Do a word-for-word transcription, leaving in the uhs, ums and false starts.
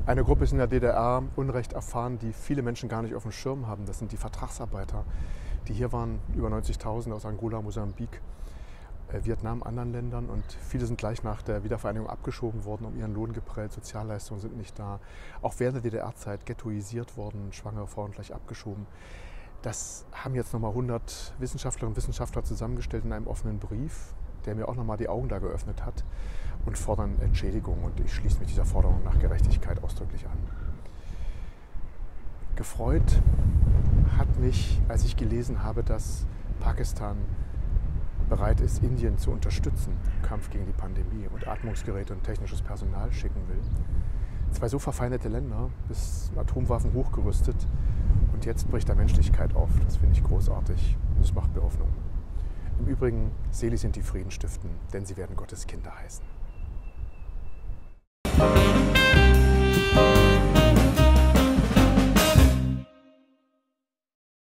Eine Gruppe ist in der D D R Unrecht erfahren, die viele Menschen gar nicht auf dem Schirm haben. Das sind die Vertragsarbeiter, die hier waren, über neunzigtausend aus Angola, Mosambik, äh, Vietnam, anderen Ländern. Und viele sind gleich nach der Wiedervereinigung abgeschoben worden, um ihren Lohn geprellt. Sozialleistungen sind nicht da. Auch während der D D R-Zeit ghettoisiert worden, schwangere Frauen gleich abgeschoben. Das haben jetzt nochmal hundert Wissenschaftlerinnen und Wissenschaftler zusammengestellt in einem offenen Brief, der mir auch nochmal die Augen da geöffnet hat, und fordern Entschädigung. Und ich schließe mich dieser Forderung nach Gerechtigkeit ausdrücklich an. Gefreut hat mich, als ich gelesen habe, dass Pakistan bereit ist, Indien zu unterstützen im Kampf gegen die Pandemie und Atmungsgeräte und technisches Personal schicken will. Zwei so verfeindete Länder, bis Atomwaffen hochgerüstet, und jetzt bricht da Menschlichkeit auf. Das finde ich großartig und das macht mir Hoffnung. Im Übrigen, selig sind die Frieden stiften, denn sie werden Gottes Kinder heißen.